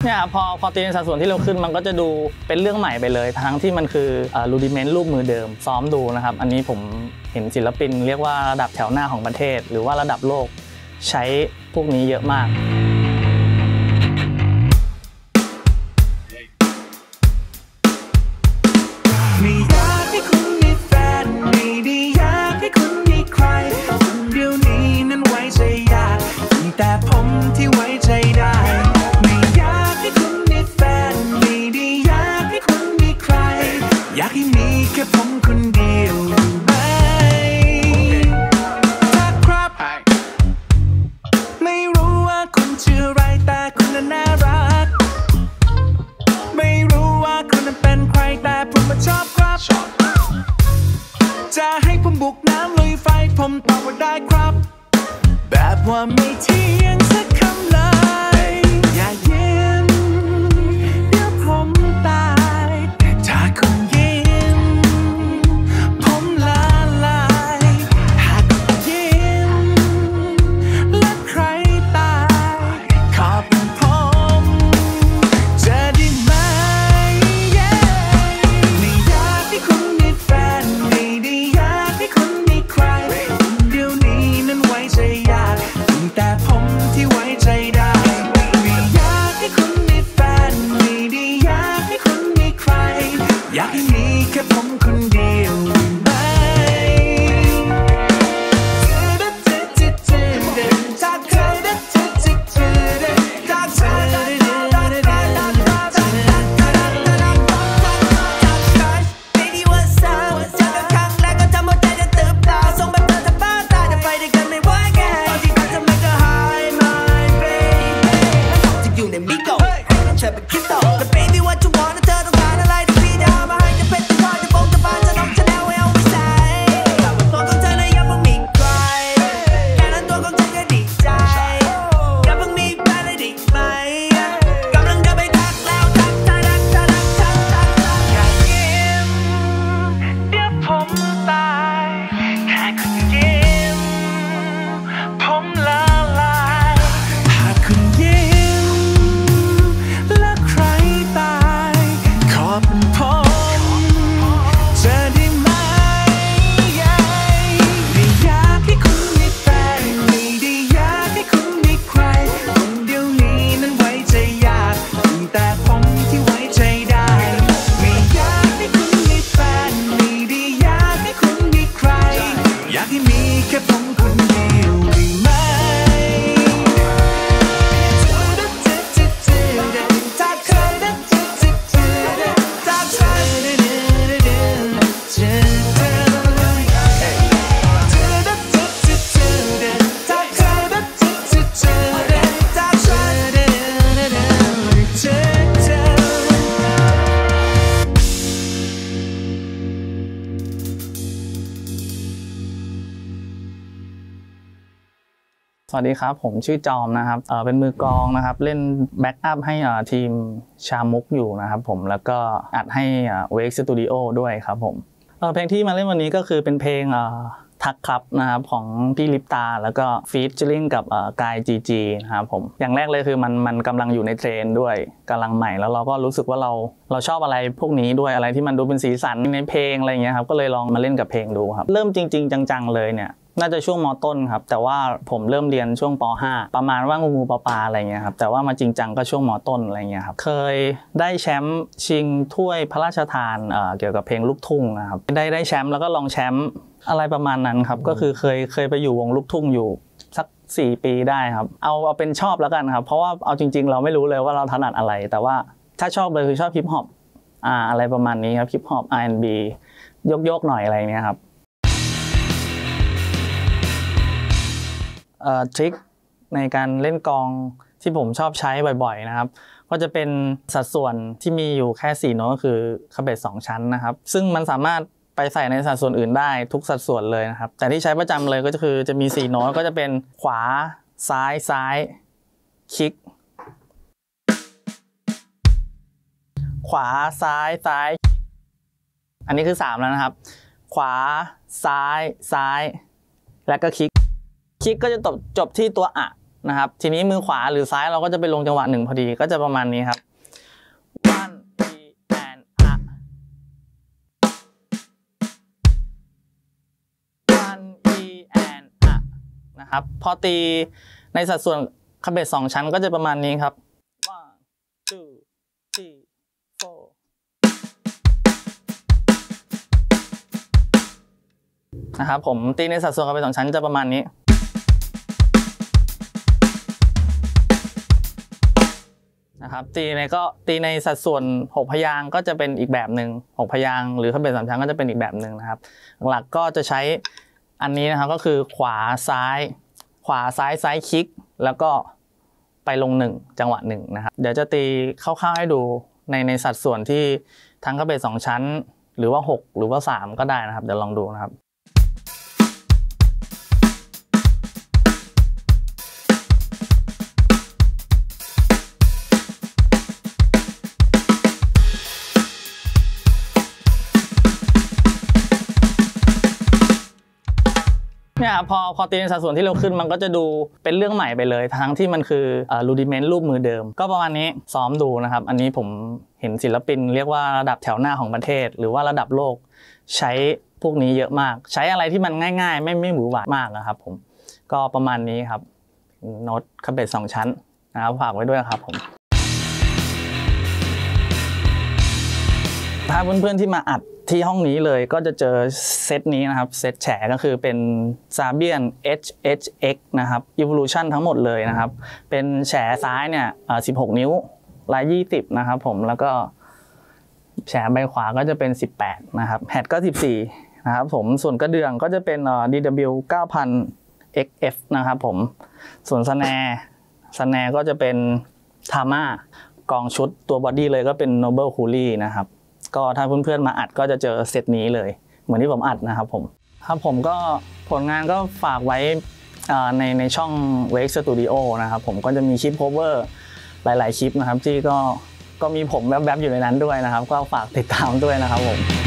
เนี่ยพอตีในสัดส่วนที่เร็วขึ้นมันก็จะดูเป็นเรื่องใหม่ไปเลยทั้งที่มันคือรูดิเมนต์รูปมือเดิมซ้อมดูนะครับอันนี้ผมเห็นศิลปินเรียกว่าระดับแถวหน้าของประเทศหรือว่าระดับโลกใช้พวกนี้เยอะมากไม่อยากให้คุณมีแฟนไม่ได้อยากให้คุณมีใครคนเดียวนี้นั้นไว้ใจยากแต่ผมที่ไว้ใจได้ไม่อยากให้คุณมีแฟนไม่ได้อยากให้คุณมีใครอยากให้มีแค่ผมคนเดียวไหมครับไม่รู้ว่าคุณชื่ออะไรแต่คุณน่ารักไม่รู้ว่าคุณนั้นเป็นใครแต่ผมมาชอบครับจะให้ผมบุกน้ำลุยไฟผมตอบว่าได้ครับแบบว่าไม่เที่ยงสักคำเลยอย่ายิ้มเดี๋ยวผมตายถ้าคุณยิ้มผมละลายหากคุณยิ้มและใครตายขอเป็นผมจะได้ไหมไม่อยากให้คุณมีแฟนไม่ได้อยากให้คุณมีใครเดี๋ยวนี้นั้นไว้ใจยากแต่ผมที่ไว้ใจได้ไม่อยากให้คุณมีแฟนไม่ได้อยากให้คุณมีใครอยากให้มีแค่ผมคนเดียวไหมสวัสดีครับผมชื่อจอมนะครับเป็นมือกลองนะครับเล่นแบ็กอัพให้ทีมชามุกอยู่นะครับผมแล้วก็อัดให้เวกสตูดิโอด้วยครับผมเพลงที่มาเล่นวันนี้ก็คือเป็นเพลงทักครับนะครับของพี่ลิปตาแล้วก็ฟีเจอริ่งกับกายจีจีนะครับผมอย่างแรกเลยคือมันกำลังอยู่ในเทรนด์ด้วยกำลังใหม่แล้วเราก็รู้สึกว่าเราชอบอะไรพวกนี้ด้วยอะไรที่มันดูเป็นสีสันในเพลงอะไรเงี้ยครับก็เลยลองมาเล่นกับเพลงดูครับเริ่มจริงๆจังๆเลยเนี่ยน่าจะช่วงม.ต้นครับแต่ว่าผมเริ่มเรียนช่วงป.5 ประมาณว่างูปลาอะไรเงี้ยครับแต่ว่ามาจริงจังก็ช่วงม.ต้นอะไรเงี้ยครับเคยได้แชมป์ชิงถ้วยพระราชทานเกี่ยวกับเพลงลูกทุ่งนะครับได้แชมป์แล้วก็รองแชมป์อะไรประมาณนั้นครับก็คือเคยไปอยู่วงลูกทุ่งอยู่สัก4 ปีได้ครับเอาเป็นชอบแล้วกันครับเพราะว่าเอาจริงๆเราไม่รู้เลยว่าเราถนัดอะไรแต่ว่าถ้าชอบเลยคือชอบฮิปฮอปอะไรประมาณนี้ครับฮิปฮอป R&B ยกหน่อยอะไรเงี้ยครับทริคในการเล่นกลองที่ผมชอบใช้บ่อยๆนะครับก็จะเป็นสัดส่วนที่มีอยู่แค่4 โน้ตก็คือคาเบส2 ชั้นนะครับซึ่งมันสามารถไปใส่ในสัดส่วนอื่นได้ทุกสัดส่วนเลยนะครับแต่ที่ใช้ประจำเลยก็คือจะมี4 โน้ตก็จะเป็นขวาซ้ายคิกขวาซ้ายอันนี้คือ3แล้วนะครับขวาซ้ายแล้วก็คิกก็จะจบที่ตัวอะนะครับทีนี้มือขวาหรือซ้ายเราก็จะไปลงจังหวะ1พอดีก็จะประมาณนี้ครับ 1 2 and up 1 and up นะครับพอตีในสัดส่วนคาเบส2ชั้นก็จะประมาณนี้ครับ 1 2 3 4นะครับผมตีในสัดส่วนคาเบส2ชั้นจะประมาณนี้นะครับตีในสัดส่วน6พยางค์ก็จะเป็นอีกแบบหนึ่ง6พยางค์หรือคาเบส3ชั้นก็จะเป็นอีกแบบหนึ่งนะครับหลักก็จะใช้อันนี้นะครับก็คือขวาซ้ายคลิกแล้วก็ไปลง1จังหวะ1นะครับเดี๋ยวจะตีคร่าวๆให้ดูในสัดส่วนที่ทั้งคาเบส2ชั้นหรือว่า6หรือว่า3ก็ได้นะครับเดี๋ยวลองดูนะครับเนี่ยพอตีในสัดส่วนที่เร็วขึ้นมันก็จะดูเป็นเรื่องใหม่ไปเลยทั้งที่มันคือรูดิเมนต์รูปมือเดิมก็ประมาณนี้ซ้อมดูนะครับอันนี้ผมเห็นศิลปินเรียกว่าระดับแถวหน้าของประเทศหรือว่าระดับโลกใช้พวกนี้เยอะมากใช้อะไรที่มันง่ายๆไม่หวือหวามากนะครับผมก็ประมาณนี้ครับโน้ตคาเบส2ชั้นนะครับฝากไว้ด้วยครับผมถ้าเพื่อนๆที่มาอัดที่ห้องนี้เลยก็จะเจอเซตนี้นะครับเซตแฉก็คือเป็น Sabian HHX นะครับ Evolution ทั้งหมดเลยนะครับเป็นแฉซ้ายเนี่ย16 นิ้ว120นะครับผมแล้วก็แฉใบขวาก็จะเป็น18นะครับแฮดก็14นะครับผมส่วนกระเดื่องก็จะเป็น DW 9000 XF นะครับผมส่วนสแนร์ก็จะเป็น Tama กองชุดตัวบอดี้เลยก็เป็น Noble Cooley นะครับก็ถ้าเพื่อนๆมาอัดก็จะเจอเซตนี้เลยเหมือนที่ผมอัดนะครับผมก็ผลงานก็ฝากไว้ในช่อง Wake Studio นะครับผมก็จะมีคลิป cover หลายๆคลิปนะครับที่ก็มีผมแวบๆอยู่ในนั้นด้วยนะครับก็ฝากติดตามด้วยนะครับผม